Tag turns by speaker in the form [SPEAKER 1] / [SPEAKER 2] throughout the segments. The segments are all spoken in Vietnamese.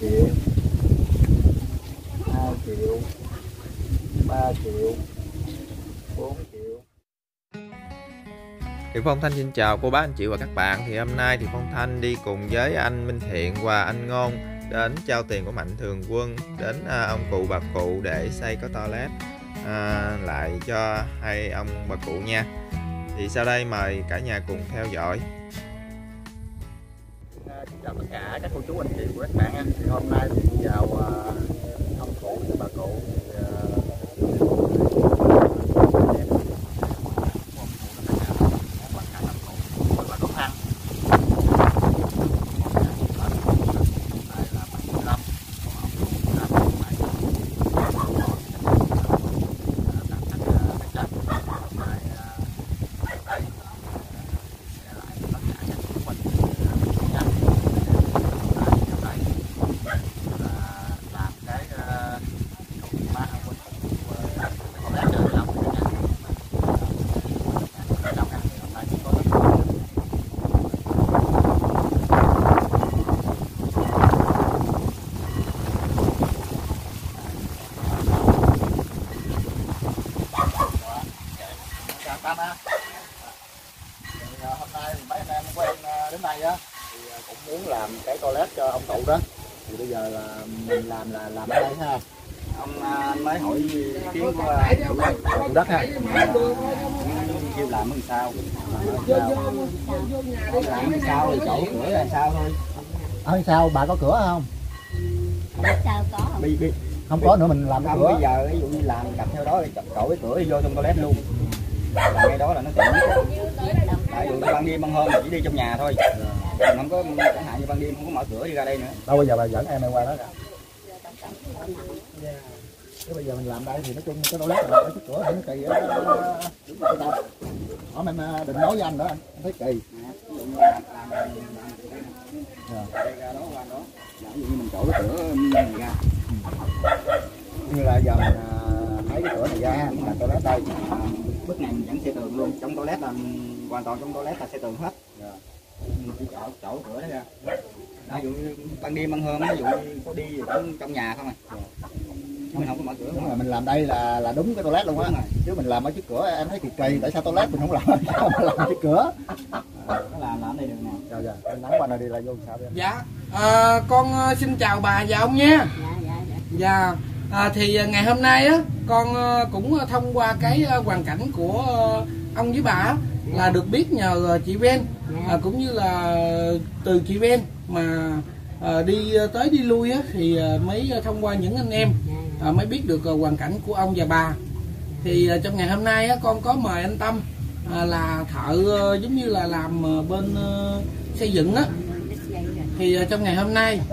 [SPEAKER 1] triệu, 2 triệu, 3 triệu, 4 triệu.
[SPEAKER 2] Thì Phong Thanh xin chào cô bác anh chị và các bạn. Thì hôm nay thì Phong Thanh đi cùng với anh Minh Thiện và anh Ngôn đến trao tiền của Mạnh Thường Quân đến ông cụ bà cụ để xây cái toilet lại cho hai ông bà cụ nha. Thì sau đây mời cả nhà cùng theo dõi.
[SPEAKER 1] Xin chào tất cả các cô chú anh chị của các bạn nha. Thì hôm nay thì chào ông cụ và bà cụ. Hôm nay thì mấy anh em quen đến đây á thì cũng muốn làm cái toilet cho ông cụ đó. Thì bây giờ là mình làm ở đây ha. Anh mới hỏi ý kiến của chủ đất ha. Kêu làm làm sao? Làm sao thì chỗ cửa là sao thôi. Ở sao bà có cửa không?
[SPEAKER 3] Sao có không?
[SPEAKER 1] Không có nữa mình làm cái cửa.
[SPEAKER 4] Bây giờ ví dụ như làm cặp theo đó thì chỗ cái cửa đi vô trong toilet luôn. Ngay đó là nó tiện nhất. Ví dụ ban đêm ban hôm chỉ đi trong nhà thôi. Mình không có, chẳng hạn như ban đêm không có mở cửa đi ra đây nữa.
[SPEAKER 1] Đâu bây giờ bà dẫn em qua đó kìa. Cái bây giờ mình làm đây thì nói chung cái toilet là cái cửa thì nó kỳ á. Hỏi em đừng nói với anh nữa, anh thấy kỳ.
[SPEAKER 4] Đây ra đó qua đó. Ví dụ như mình chỗ cái cửa này ra.
[SPEAKER 1] Như là giờ mình thấy cái cửa này ra mình làm toilet đây.
[SPEAKER 4] Bước này mình vẫn xây tường luôn. Trong toilet là hoàn toàn trong toilet là xây tường hết. Mình chỉ chỗ cửa đó ra. Ví dụ như ban đêm ban hôm ví dụ như có đi thì cũng trong nhà không à. Mình không có mở cửa.
[SPEAKER 1] Đúng rồi, mình làm đây là đúng cái toilet luôn á. Chứ mình làm ở trước cửa em thấy kỳ kỳ, tại sao toilet mình không làm trước cửa?
[SPEAKER 4] Nó làm đây được nè.
[SPEAKER 1] Rồi giờ anh nắng qua này đi là vô sao đi.
[SPEAKER 5] Dạ, con xin chào bà và ông nha. Dạ. Thì ngày hôm nay á con cũng thông qua cái hoàn cảnh của ông với bà là được biết nhờ chị Ven, cũng như là từ chị Ven mà đi tới đi lui á thì mới thông qua những anh em mới biết được hoàn cảnh của ông và bà. Thì trong ngày hôm nay á con có mời anh Tâm là thợ giống như là làm bên xây dựng á. Thì trong ngày hôm nay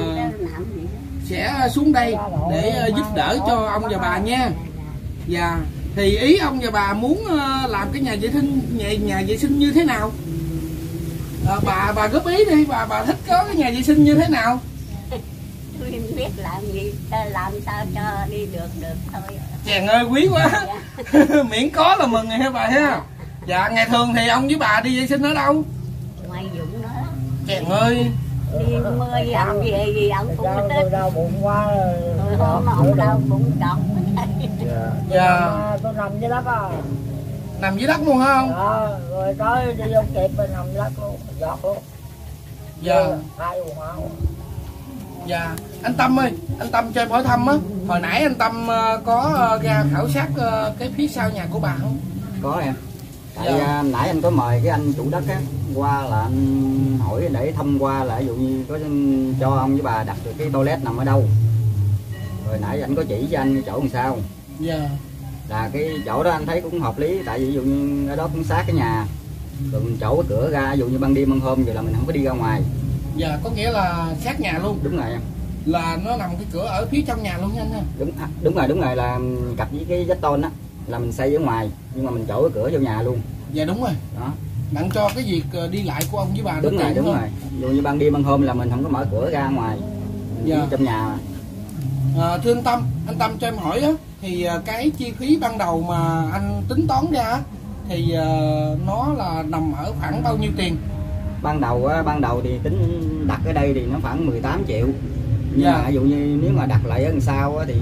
[SPEAKER 5] sẽ xuống đây để giúp đỡ cho ông và bà nha. Dạ. Thì ý ông và bà muốn làm cái nhà vệ sinh như thế nào? Bà góp ý đi, bà thích có cái nhà vệ sinh như thế nào?
[SPEAKER 3] Tôi không biết làm gì, làm sao cho đi được thôi.
[SPEAKER 5] Chàng ơi quý quá. Miễn có là mừng hả bà ha. Dạ, ngày thường thì ông với bà đi vệ sinh ở đâu?
[SPEAKER 3] Ngoài Dũng đó.
[SPEAKER 5] Chàng ơi.
[SPEAKER 3] Đi mưa gì ông gì ông cũng thích.
[SPEAKER 6] Đau bụng quá rồi.
[SPEAKER 3] Hôm mà ông đau bụng trọng.
[SPEAKER 5] Dạ.
[SPEAKER 6] Tôi nằm dưới đất á.
[SPEAKER 5] Nằm dưới đất luôn hả không?
[SPEAKER 6] Rồi tới đi vô kịp mình nằm dưới đất luôn, giọt luôn.
[SPEAKER 5] Dạ.
[SPEAKER 6] Hai quần áo.
[SPEAKER 5] Dạ. Anh Tâm ơi, anh Tâm cho em hỏi thăm á. Hồi nãy anh Tâm có ra khảo sát cái phía sau nhà của bà không?
[SPEAKER 4] Có em. Tại nãy anh có mời cái anh chủ đất á qua là anh hỏi để thông qua là ví dụ như có cho ông với bà đặt được cái toilet nằm ở đâu. Rồi nãy anh có chỉ cho anh chỗ làm sao.
[SPEAKER 5] Dạ.
[SPEAKER 4] Là cái chỗ đó anh thấy cũng hợp lý, tại vì ví dụ như ở đó cũng sát cái nhà. Rồi mình chỗ cái cửa ra, ví dụ như ban đêm ban hôm vậy là mình không có đi ra ngoài.
[SPEAKER 5] Dạ, có nghĩa là sát nhà luôn.
[SPEAKER 4] Đúng rồi em.
[SPEAKER 5] Là nó nằm cái cửa ở phía trong nhà luôn nha anh ha.
[SPEAKER 4] Đúng rồi là cặp với cái vách tôn á là mình xây ở ngoài, nhưng mà mình chỗ cái cửa vô nhà luôn.
[SPEAKER 5] Dạ đúng rồi.
[SPEAKER 4] Đó.
[SPEAKER 5] Đặng cho cái việc đi lại của ông với bà
[SPEAKER 4] đúng rồi. Ví dụ như ban đêm ban hôm là mình không có mở cửa ra ngoài,
[SPEAKER 5] dạ.
[SPEAKER 4] Trong nhà.
[SPEAKER 5] Thưa anh Tâm cho em hỏi á, thì cái chi phí ban đầu mà anh tính toán ra thì nó là nằm ở khoảng bao nhiêu tiền?
[SPEAKER 4] Ban đầu thì tính đặt ở đây thì nó khoảng 18 triệu. Nhưng mà ví dụ như nếu mà đặt lại ở đằng sau á, thì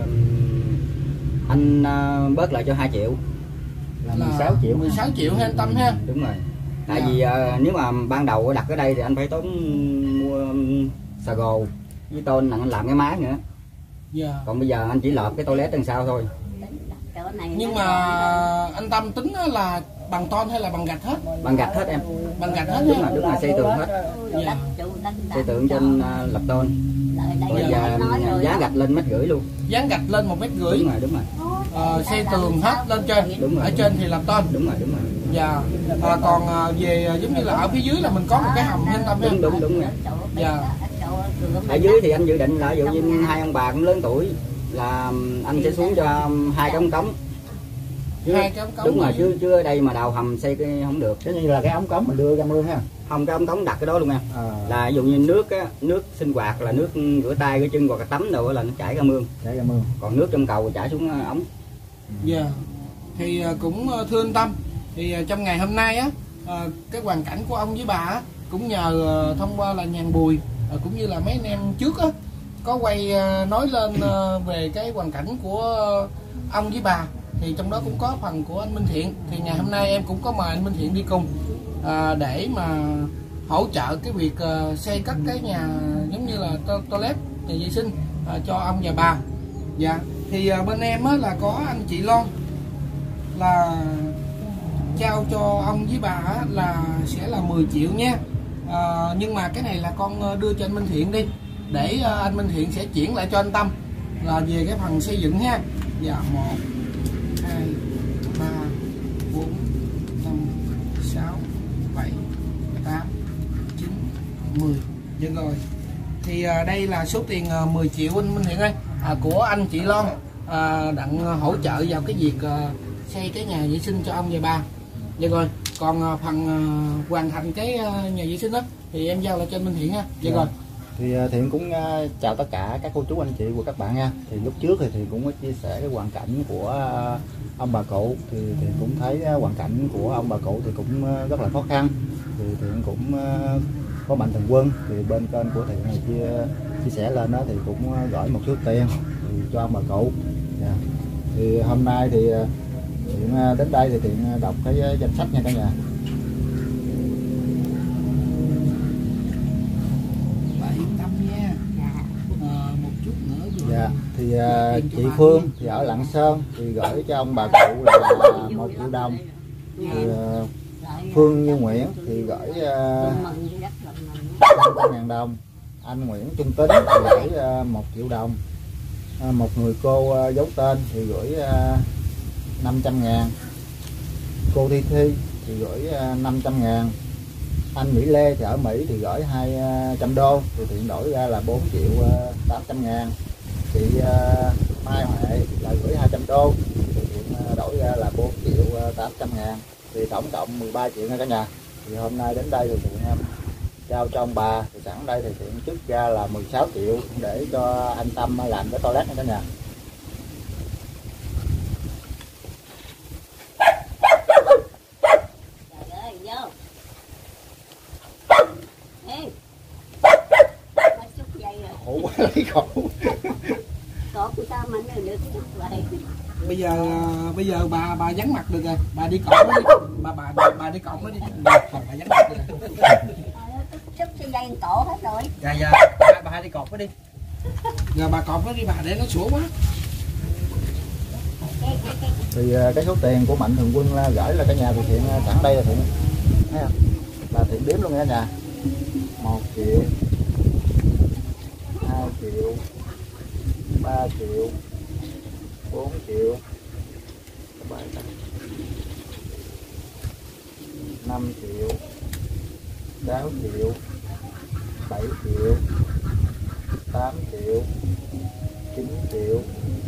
[SPEAKER 4] anh bớt lại cho 2 triệu
[SPEAKER 1] là 16 triệu.
[SPEAKER 5] 16 triệu ha anh Tâm ha.
[SPEAKER 4] Đúng rồi. Tại vì nếu mà ban đầu đặt ở đây thì anh phải tốn mua xà gồ với tôn anh làm cái máy nữa. Còn bây giờ anh chỉ lợp cái toilet đằng sau thôi.
[SPEAKER 5] Nhưng mà anh Tâm tính là bằng tôn hay là bằng gạch hết?
[SPEAKER 4] Bằng gạch hết em.
[SPEAKER 5] Bằng gạch hết.
[SPEAKER 4] Đúng là xây tường hết. Xây tường trên lập tôn. Rồi giá gạch lên 1,5 mét luôn.
[SPEAKER 5] Giá gạch lên 1,5 mét.
[SPEAKER 4] Đúng rồi.
[SPEAKER 5] Xây tường hết lên trên.
[SPEAKER 4] Đúng rồi.
[SPEAKER 5] Ở trên thì lập tôn.
[SPEAKER 4] Đúng rồi.
[SPEAKER 5] Dạ. Còn về giống như là ở phía dưới là mình có một cái hầm anh Tâm.
[SPEAKER 4] Đúng rồi.
[SPEAKER 5] Dạ.
[SPEAKER 4] Ở dưới thì anh dự định là ví dụ như 2 ông bà cũng lớn tuổi là anh sẽ xuống cho 2 cái ống cống.
[SPEAKER 5] 2 cái ống cống.
[SPEAKER 4] Đúng rồi, chứ ở đây mà đào hầm xây cái không được.
[SPEAKER 1] Cái như là cái ống cống mình đưa ra mương ha.
[SPEAKER 4] Không, cái ống cống đặt cái đó luôn em. Là ví dụ như nước á, nước sinh hoạt là nước rửa tay rửa chân hoặc là tắm đồ là nó chảy ra mương. Còn nước trong cầu chảy xuống ống.
[SPEAKER 5] Dạ. Thì cũng thưa anh Tâm, thì trong ngày hôm nay á, cái hoàn cảnh của ông với bà á, cũng nhờ thông qua là Nhàn Bùi cũng như là mấy anh em trước á có quay nói lên về cái hoàn cảnh của ông với bà, thì trong đó cũng có phần của anh Minh Thiện. Thì ngày hôm nay em cũng có mời anh Minh Thiện đi cùng để mà hỗ trợ cái việc xây cất cái nhà giống như là toilet, nhà vệ sinh cho ông và bà. Dạ. Thì bên em á là có anh chị Loan là trao cho ông với bà á, là sẽ là 10 triệu nha. Nhưng mà cái này là con đưa cho anh Minh Thiện đi, để anh Minh Thiện sẽ chuyển lại cho anh Tâm là về cái phần xây dựng ha. Dạ. 1 2 3 4 5 6 7 8 9 10. Được rồi. Thì đây là số tiền 10 triệu anh Minh Thiện ơi, của anh chị Loan đặng hỗ trợ vào cái việc xây cái nhà vệ sinh cho ông và bà. Vậy rồi, còn phần hoàn thành cái nhà vệ sinh đó thì em giao lại cho anh Minh Thiện ha. Vậy rồi.
[SPEAKER 1] Thì Thiện cũng chào tất cả các cô chú anh chị của các bạn nha. Thì lúc trước thì Thiện cũng có chia sẻ cái hoàn cảnh của ông bà cụ, thì Thiện cũng thấy hoàn cảnh của ông bà cụ thì cũng rất là khó khăn. Thì Thiện cũng có mạnh thường quân, thì bên kênh của Thiện này chia sẻ lên đó thì cũng gửi một số tiền thì cho ông bà cụ. Thì hôm nay thì Thiện đến đây thì Thiện đọc cái danh sách nha cả nhà. Dạ, thì chị Phương thì ở Lạng Sơn thì gửi cho ông bà cụ là 1 triệu đồng. Thì Phương Như Nguyễn thì gửi 500.000 đồng. Anh Nguyễn Trung Tính thì gửi 1 triệu đồng. Một người cô giấu tên thì gửi 500.000. Cô Thi Thi thì gửi 500.000. Anh Mỹ Lê thì ở Mỹ thì gửi 200 đô, thì Thiện đổi ra là 4.800.000. Chị Mai Huệ là gửi 200 đô, thì Thiện đổi ra là 4.800.000. Thì tổng cộng 13 triệu nha cả nhà. Thì hôm nay đến đây thì Thiện trao cho ông bà, thì sẵn đây thì Thiện trích ra là 16 triệu để cho anh Tâm làm cái toilet nha cả nhà. Khổ quá lấy khổ.
[SPEAKER 3] Cột sao mà nó được vậy.
[SPEAKER 5] Bây giờ bà vắng mặt được rồi, bà đi cột nó đi. Bà đi cột nó đi. Bà vắng mặt được rồi.
[SPEAKER 3] Sức cái dây cổ hết rồi.
[SPEAKER 5] Dạ, bà đi cột nó đi. Giờ bà cột nó đi bà, để nó sủa quá.
[SPEAKER 1] Thì cái số tiền của mạnh thường quân gửi là cả nhà, thì Thiện sẵn đây là Thiện thấy không? Là Thiện đếm luôn nha cả nhà. 1 triệu, 2 triệu, 3 triệu, 4 triệu, 5 triệu, 6 triệu, 7 triệu, 8 triệu, 9 triệu,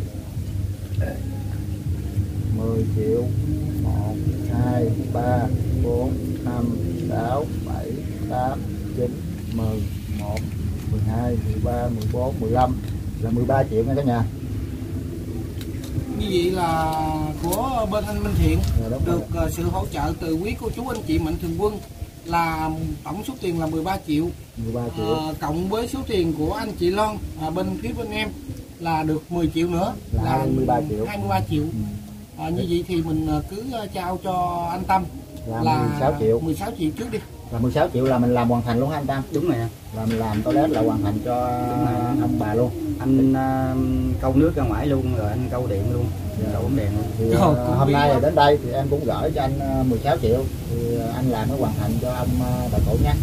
[SPEAKER 1] 10 triệu, 1, 2, 3, 4, 5, 6, 7, 8, 9, 10, 11, 12, 13, 14, 15 là 13 triệu nha cả nhà.
[SPEAKER 5] Như vậy là của bên anh Minh Thiện được sự hỗ trợ từ quý cô chú anh chị mạnh thường quân là tổng số tiền là 13 triệu.
[SPEAKER 1] 13 triệu.
[SPEAKER 5] Cộng với số tiền của anh chị Loan bên phía bên em là được 10 triệu nữa
[SPEAKER 1] là 23 triệu.
[SPEAKER 5] 23 triệu. Như vậy thì mình cứ trao cho anh Tâm là
[SPEAKER 1] 16 triệu.
[SPEAKER 5] 16 triệu trước đi.
[SPEAKER 1] Là 16 triệu là mình làm hoàn thành luôn hả anh Tâm?
[SPEAKER 4] Đúng rồi.
[SPEAKER 1] Là mình làm toilet là hoàn thành cho ông bà luôn.
[SPEAKER 4] Anh câu nước ra ngoài luôn, rồi anh câu điện luôn, câu bóng đèn luôn.
[SPEAKER 1] Thì, hôm nay đến đây thì em cũng gửi cho anh 16 triệu thì anh làm nó hoàn thành cho ông bà cụ nha.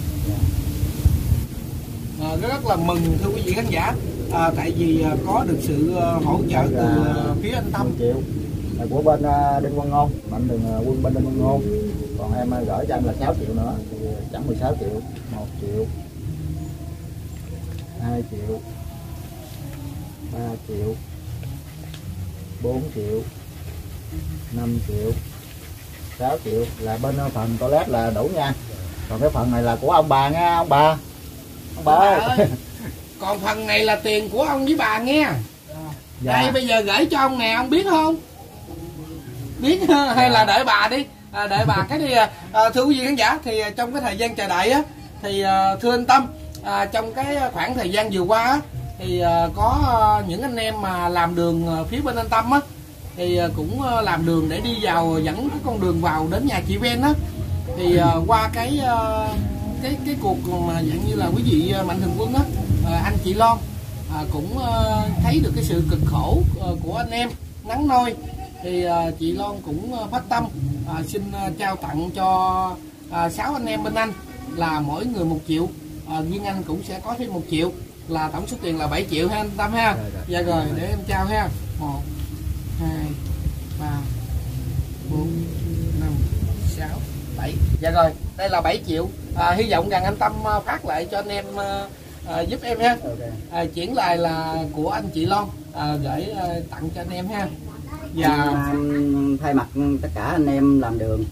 [SPEAKER 5] Rất là mừng thưa quý vị khán giả, tại vì có được sự hỗ trợ từ phía anh Tâm.
[SPEAKER 1] 10 triệu là của bên Đinh Quang Ngôn, mạnh thường quân bên Đinh Quang Ngôn. Còn em gửi cho anh là 6 triệu nữa thì chẳng 16 triệu. 1 triệu, 2 triệu, 3 triệu, 4 triệu, 5 triệu, 6 triệu là bên phần toilet là đủ nha. Còn cái phần này là của ông bà nha ông bà. Ông bà ơi.
[SPEAKER 5] Còn phần này là tiền của ông với bà nghe.
[SPEAKER 1] Dạ.
[SPEAKER 5] Đây bây giờ gửi cho ông nè, ông biết không? Biết hay là đợi bà đi. Đợi bà cái đi. Thưa quý vị khán giả, thì trong cái thời gian chờ đợi á, thì thưa anh Tâm, trong cái khoảng thời gian vừa qua á, thì có những anh em mà làm đường phía bên anh Tâm á, thì cũng làm đường để đi vào, dẫn cái con đường vào đến nhà chị Ven á. Thì qua cái cuộc mà dạng như là quý vị mạnh thường quân á, anh chị Loan cũng thấy được cái sự cực khổ của anh em nắng nôi, thì chị Loan cũng phát tâm xin trao tặng cho 6 anh em bên anh là mỗi người 1 triệu. Duyên Anh cũng sẽ có thêm 1 triệu, là tổng số tiền là 7 triệu ha anh Tâm ha. Dạ rồi, để em trao ha. 1, 2, 3, 4, 5, 6, 7. Dạ rồi, đây là 7 triệu. Hy vọng rằng anh Tâm phát lại cho anh em giúp em ha. Chuyển lại là của anh chị Loan gửi tặng cho anh em ha. Dạ.
[SPEAKER 4] Thay mặt tất cả anh em làm đường,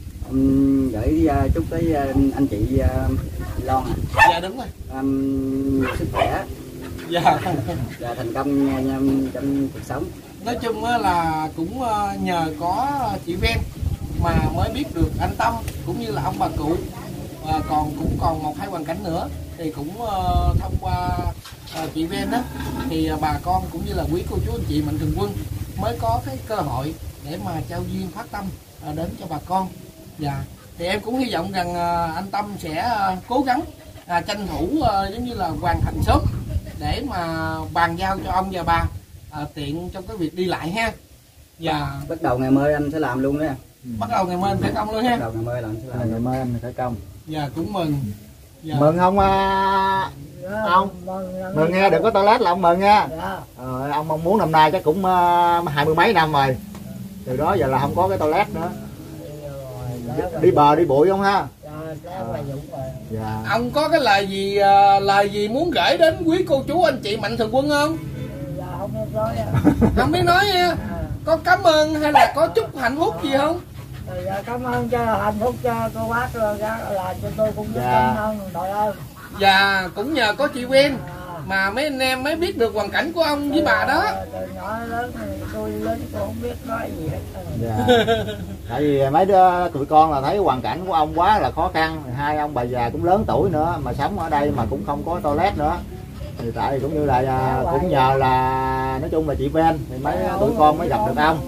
[SPEAKER 4] gửi chúc tới anh chị Loan.
[SPEAKER 5] Dạ đúng rồi.
[SPEAKER 4] Sức khỏe.
[SPEAKER 5] Dạ.
[SPEAKER 4] Và thành công trong cuộc sống.
[SPEAKER 5] Nói chung là cũng nhờ có chị Ven mà mới biết được anh Tâm cũng như là ông bà cụ. Cũng còn 1-2 hoàn cảnh nữa thì cũng thông qua chị Ven đó, thì bà con cũng như là quý cô chú anh chị mạnh thường quân mới có cái cơ hội để mà trao duyên phát tâm đến cho bà con. Dạ. Thì em cũng hy vọng rằng anh Tâm sẽ cố gắng tranh thủ giống như là hoàn thành sớm để mà bàn giao cho ông và bà tiện trong cái việc đi lại ha. Dạ.
[SPEAKER 4] Bắt đầu ngày mai anh sẽ làm luôn đó.
[SPEAKER 5] Bắt đầu ngày mai anh khởi công luôn ha.
[SPEAKER 4] Bắt đầu ngày mai là anh sẽ làm.
[SPEAKER 1] Ngày mai anh khởi công.
[SPEAKER 5] Dạ cũng mừng. Dạ.
[SPEAKER 1] Mừng không ông? Mừng nghe, đừng có toilet là ông mừng nha. Ông mong muốn năm nay chắc cũng 20 mấy năm rồi, từ đó giờ là không có cái toilet nữa. Đi bờ đi bụi không ha? Dạ.
[SPEAKER 5] Ông có cái lời gì muốn gửi đến quý cô chú anh chị mạnh thường quân không? Không biết nói nha. Có cảm ơn hay là có chúc hạnh phúc gì không?
[SPEAKER 6] Cảm ơn cho hạnh phúc cho cô bác rồi là cho tôi cũng cảm ơn đội ơn.
[SPEAKER 5] Dạ, cũng nhờ có chị Ven mà mấy anh em mới biết được hoàn cảnh của ông với bà đó.
[SPEAKER 6] Từ nhỏ lớn thì tôi lớn tôi không biết nói gì hết.
[SPEAKER 1] Dạ. Tại vì mấy tụi con là thấy hoàn cảnh của ông quá là khó khăn, hai ông bà già cũng lớn tuổi nữa mà sống ở đây mà cũng không có toilet nữa. Thì tại cũng như là cũng nhờ là nói chung là chị Ven thì mấy tụi con mới gặp được ông.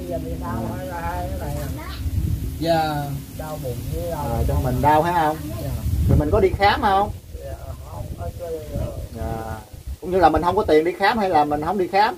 [SPEAKER 5] Dạ.
[SPEAKER 1] Cho mình đau thấy không? Rồi mình có đi khám không? Dạ. Cũng như là mình không có tiền đi khám hay là mình không đi khám?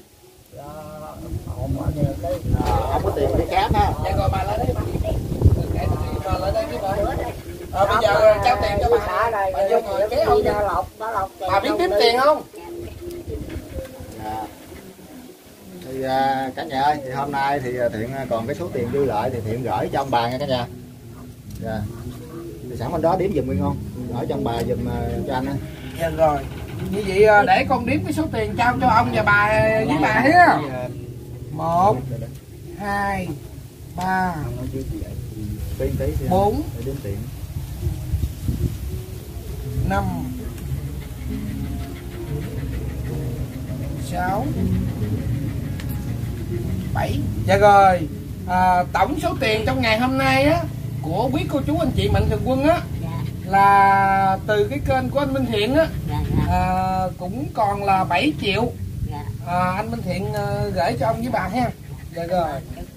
[SPEAKER 1] Không có tiền đi khám ha.
[SPEAKER 5] Dạ rồi bà lại đây. Bà lại đây với bà. Bây giờ trao tiền cho bà. Bà vô ngồi kế ông. Bà biết tiếp tiền không?
[SPEAKER 1] Dạ. Thì cả nhà ơi, thì hôm nay thì Thiện còn cái số tiền dư lại thì Thiện gửi cho ông bà nha cả nhà. Dạ. Thì sẵn bên đó đếm giùm Nguyên ngon, gửi cho ông bà giùm cho anh á.
[SPEAKER 5] Dạ rồi. Như vậy để con đếm cái số tiền trao cho ông và bà với bà ha. 1, 2, 3, 4, 5, 6, 7. Dạ rồi. Tổng số tiền trong ngày hôm nay á của quý cô chú anh chị mạnh thường quân á,
[SPEAKER 3] dạ,
[SPEAKER 5] là từ cái kênh của anh Minh Thiện á,
[SPEAKER 3] dạ, dạ,
[SPEAKER 5] cũng còn là 7 triệu.
[SPEAKER 3] dạ.
[SPEAKER 5] Anh Minh Thiện gửi cho ông với bà ha. Dạ rồi.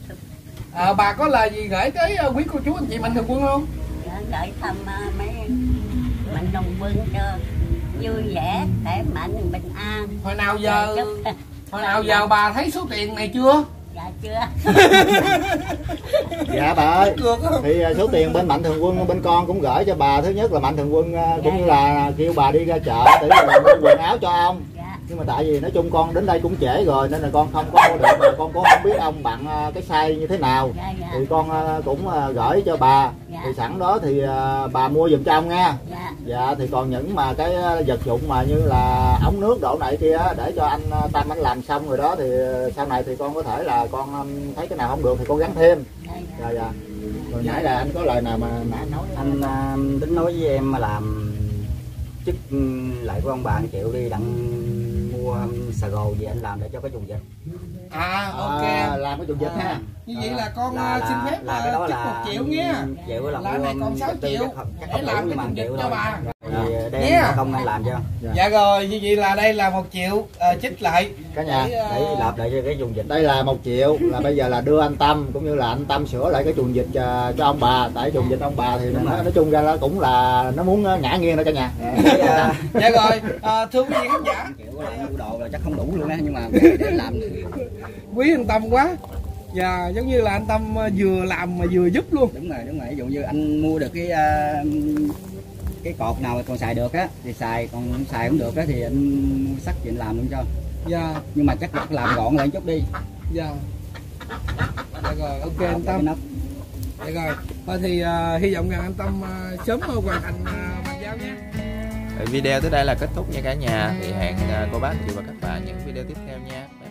[SPEAKER 5] Bà có lời gì gửi tới quý cô chú anh chị mạnh thường quân không?
[SPEAKER 3] Dạ, gửi thăm mấy mạnh thường quân cho vui vẻ, khỏe mạnh, bình an.
[SPEAKER 5] Hồi nào giờ
[SPEAKER 3] Chúc-
[SPEAKER 5] hồi nào giờ bà thấy số tiền này chưa?
[SPEAKER 3] Dạ chưa.
[SPEAKER 1] Dạ bà ơi,
[SPEAKER 5] Được không?
[SPEAKER 1] thì số tiền bên mạnh thường quân bên con cũng gửi cho bà. Thứ nhất là mạnh thường quân cũng như là kêu bà đi ra chợ để mua quần áo cho ông.
[SPEAKER 3] Dạ,
[SPEAKER 1] Nhưng mà tại vì nói chung con đến đây cũng trễ rồi nên là con không có mua được, mà con cũng không biết ông bận cái size như thế nào.
[SPEAKER 3] dạ, dạ,
[SPEAKER 1] Thì con cũng gửi cho bà.
[SPEAKER 3] Dạ.
[SPEAKER 1] Thì sẵn đó thì bà mua giùm cho ông nha.
[SPEAKER 3] dạ,
[SPEAKER 1] Dạ, thì còn những mà cái vật dụng mà như là ống nước đổ này kia á, để cho anh Tâm anh làm xong rồi đó, thì sau này thì con có thể là con thấy cái nào không được thì con gắn thêm.
[SPEAKER 3] dạ, dạ.
[SPEAKER 1] Dạ, dạ. Rồi nãy là anh có lời nào mà nãy nói
[SPEAKER 4] Anh tính nói với em làm chức lại của ông bà 1 triệu đi, đặng mua xà gồ gì anh làm để cho cái vùng dịch.
[SPEAKER 5] Ok.
[SPEAKER 1] làm cái dùng dịch ha.
[SPEAKER 5] Như vậy là con xin phép
[SPEAKER 4] là cái đó
[SPEAKER 5] chích
[SPEAKER 4] là
[SPEAKER 5] 1 triệu nha.
[SPEAKER 4] triệu là
[SPEAKER 5] Là này còn 6 triệu để làm cái dùng dịch cho bà.
[SPEAKER 4] thì đem
[SPEAKER 5] Nha.
[SPEAKER 4] công anh làm cho
[SPEAKER 5] Dạ rồi, như vậy là đây là 1 triệu chích lại
[SPEAKER 1] Cả nhà,
[SPEAKER 4] để làm lại cho cái vùng dịch.
[SPEAKER 1] đây là 1 triệu là bây giờ là đưa anh Tâm cũng như là anh Tâm sửa lại cái chuồng dịch cho ông bà. Tại chuồng dịch ông bà thì nói chung ra nó cũng là nó muốn ngã nghiêng đó cả nhà.
[SPEAKER 5] Dạ rồi, thưa quý vị khán giả,
[SPEAKER 4] Kiểu là mua đồ là chắc không đủ luôn á, nhưng mà để làm
[SPEAKER 5] quý anh Tâm quá. Và giống như là anh Tâm vừa làm mà vừa giúp luôn.
[SPEAKER 4] đúng rồi. Ví dụ như anh mua được cái cột nào mà còn xài được á thì xài, còn không xài không được á thì anh sắt chuyện làm luôn cho.
[SPEAKER 5] Dạ,
[SPEAKER 4] Nhưng mà chắc là làm gọn lại chút đi.
[SPEAKER 5] dạ. Dạ rồi, ok anh Tâm. Dạ rồi, thôi thì hy vọng rằng anh Tâm sớm hoàn thành bàn giao nha.
[SPEAKER 2] Video tới đây là kết thúc nha cả nhà. Thì hẹn cô bác chị và các bạn những video tiếp theo nha.